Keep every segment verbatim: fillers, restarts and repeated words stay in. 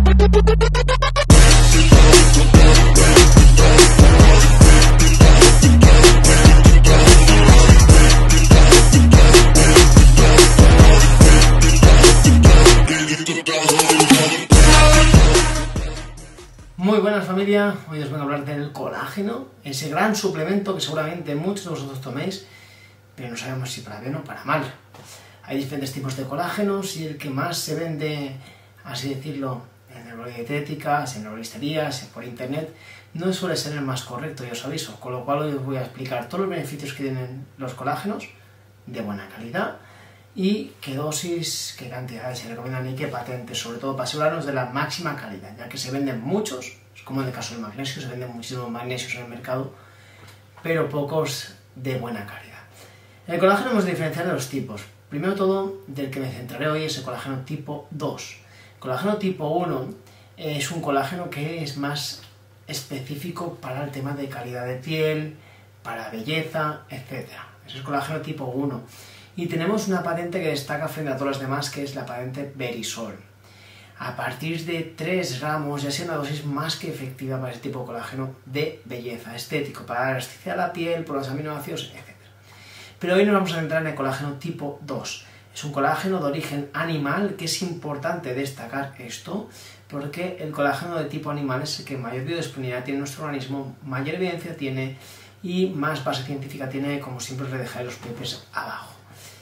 Muy buenas familia, hoy os vengo a hablar del colágeno, ese gran suplemento que seguramente muchos de vosotros toméis, pero no sabemos si para bien o para mal. Hay diferentes tipos de colágenos y el que más se vende, así decirlo, en neurodietéticas, en herboristerías, por internet, no suele ser el más correcto, ya os aviso, con lo cual hoy os voy a explicar todos los beneficios que tienen los colágenos de buena calidad y qué dosis, qué cantidades se recomiendan y qué patentes, sobre todo para asegurarnos de la máxima calidad, ya que se venden muchos, como en el caso del magnesio, se venden muchísimos magnesios en el mercado, pero pocos de buena calidad. En el colágeno hemos de diferenciar de los tipos. Primero todo, del que me centraré hoy es el colágeno tipo dos. El colágeno tipo uno es un colágeno que es más específico para el tema de calidad de piel, para belleza, etcétera. Es el colágeno tipo uno. Y tenemos una patente que destaca frente a todas las demás, que es la patente Verisol. A partir de tres gramos ya sea una dosis más que efectiva para este tipo de colágeno de belleza, estético, para elasticidad de la piel, por los aminoácidos, etcétera. Pero hoy nos vamos a centrar en el colágeno tipo dos. Es un colágeno de origen animal, que es importante destacar esto, porque el colágeno de tipo animal es el que mayor biodisponibilidad tiene en nuestro organismo, mayor evidencia tiene y más base científica tiene, como siempre os dejaré los papers abajo.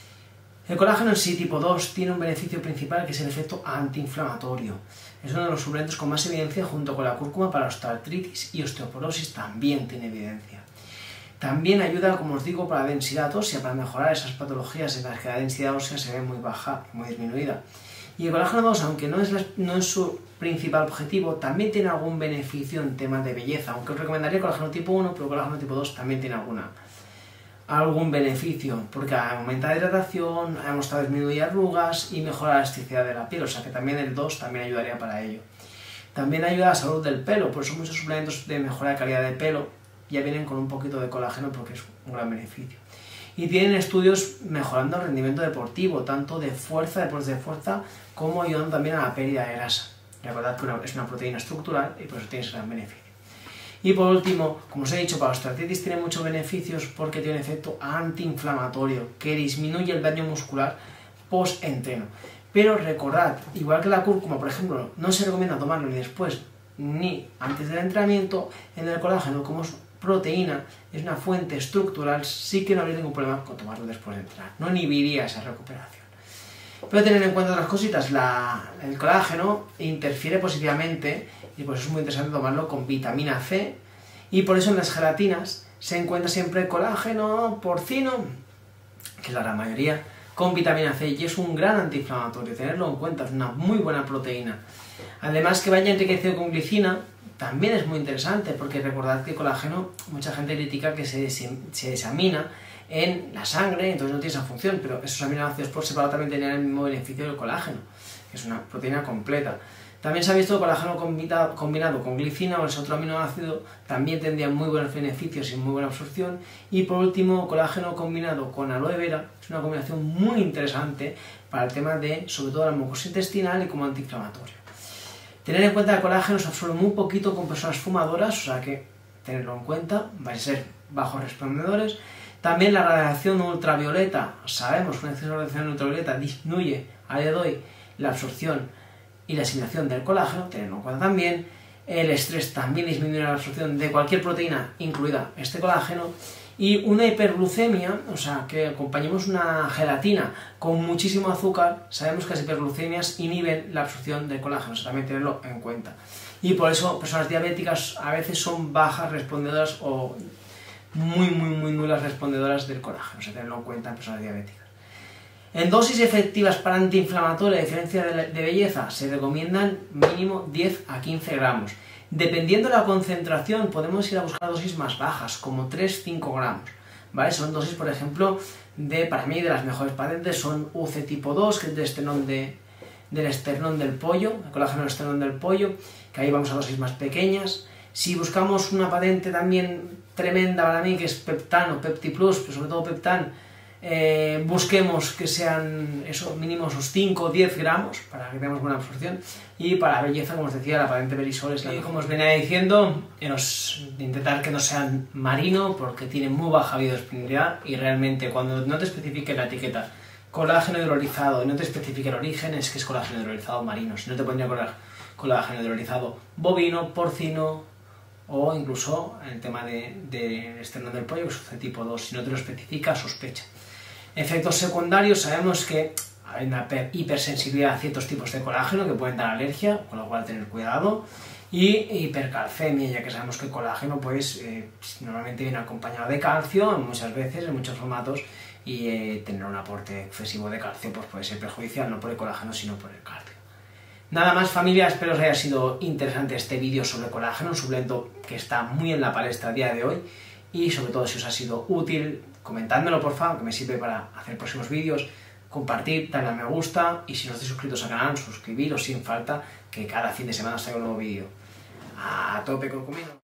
El colágeno en sí tipo dos tiene un beneficio principal que es el efecto antiinflamatorio. Es uno de los suplementos con más evidencia junto con la cúrcuma para osteoartritis y osteoporosis también tiene evidencia. También ayuda, como os digo, para la densidad ósea, para mejorar esas patologías en las que la densidad ósea se ve muy baja, muy disminuida. Y el colágeno dos, aunque no es, la, no es su principal objetivo, también tiene algún beneficio en temas de belleza, aunque os recomendaría el colágeno tipo uno, pero el colágeno tipo dos también tiene alguna algún beneficio, porque aumenta la hidratación, ha demostrado disminuir arrugas y mejora la elasticidad de la piel, o sea que también el dos también ayudaría para ello. También ayuda a la salud del pelo, por eso muchos suplementos de mejora de calidad de pelo ya vienen con un poquito de colágeno porque es un gran beneficio. Y tienen estudios mejorando el rendimiento deportivo, tanto de fuerza, deportes de fuerza, como ayudando también a la pérdida de grasa. Recordad que una, es una proteína estructural y por eso tiene ese gran beneficio. Y por último, como os he dicho, para la osteoartritis tiene muchos beneficios porque tiene un efecto antiinflamatorio que disminuye el daño muscular post-entreno. Pero recordad, igual que la cúrcuma, por ejemplo, no se recomienda tomarlo ni después ni antes del entrenamiento, en el colágeno, como es proteína, es una fuente estructural, sí que no habría ningún problema con tomarlo después de entrenar. No inhibiría esa recuperación. Pero tener en cuenta otras cositas, la, el colágeno interfiere positivamente y por eso es muy interesante tomarlo con vitamina C y por eso en las gelatinas se encuentra siempre colágeno porcino, que es la gran mayoría, con vitamina C y es un gran antiinflamatorio, tenerlo en cuenta, es una muy buena proteína. Además que vaya enriquecido con glicina también es muy interesante porque recordad que el colágeno, mucha gente critica que se, se desamina en la sangre, entonces no tiene esa función, pero esos aminoácidos por separado también tenían el mismo beneficio del colágeno, que es una proteína completa. También se ha visto que el colágeno combinado con glicina o ese otro aminoácido también tendría muy buenos beneficios y muy buena absorción. Y por último, colágeno combinado con aloe vera es una combinación muy interesante para el tema de, sobre todo, la mucosa intestinal y como antiinflamatorio. Tener en cuenta que el colágeno se absorbe muy poquito con personas fumadoras, o sea que tenerlo en cuenta, vais a ser bajos respondedores. También la radiación ultravioleta, sabemos que un exceso de radiación ultravioleta disminuye a día de hoy la absorción y la asimilación del colágeno, tenerlo en cuenta también. El estrés también disminuye la absorción de cualquier proteína, incluida este colágeno. Y una hiperglucemia, o sea, que acompañemos una gelatina con muchísimo azúcar, sabemos que las hiperglucemias inhiben la absorción del colágeno, o sea, también tenerlo en cuenta. Y por eso personas diabéticas a veces son bajas respondedoras o muy, muy, muy nulas respondedoras del colágeno, o sea, tenerlo en cuenta en personas diabéticas. En dosis efectivas para antiinflamatoria, a diferencia de, de belleza, se recomiendan mínimo diez a quince gramos. Dependiendo de la concentración, podemos ir a buscar dosis más bajas, como tres a cinco gramos. ¿Vale? Son dosis, por ejemplo, de, para mí, de las mejores patentes, son U C tipo dos, que es del esternón, de, del esternón del pollo, el colágeno del esternón del pollo, que ahí vamos a dosis más pequeñas. Si buscamos una patente también tremenda para mí, que es Peptan o Pepti Plus, pero sobre todo Peptan, Eh, busquemos que sean esos mínimos esos cinco o diez gramos para que tengamos buena absorción. Y para la belleza, como os decía, la patente Belisol es la que, como os venía diciendo, nos, intentar que no sean marino porque tienen muy baja biodisponibilidad, y realmente cuando no te especifique la etiqueta colágeno hidrolizado y no te especifique el origen, es que es colágeno hidrolizado marino. Si no te pondría colágeno hidrolizado bovino, porcino, o incluso en el tema del de esternón del pollo, que es un tipo dos, si no te lo especifica, sospecha. Efectos secundarios, sabemos que hay una hipersensibilidad a ciertos tipos de colágeno que pueden dar alergia, con lo cual tener cuidado, y hipercalcemia, ya que sabemos que el colágeno pues eh, normalmente viene acompañado de calcio, muchas veces, en muchos formatos, y eh, tener un aporte excesivo de calcio pues puede ser perjudicial, no por el colágeno, sino por el calcio. Nada más, familia, espero os haya sido interesante este vídeo sobre colágeno, un suplemento que está muy en la palestra a día de hoy, y sobre todo si os ha sido útil, comentádmelo por favor, que me sirve para hacer próximos vídeos, compartir, darle a me gusta, y si no estáis suscritos al canal, suscribiros sin falta, que cada fin de semana os traigo un nuevo vídeo. A tope con comino.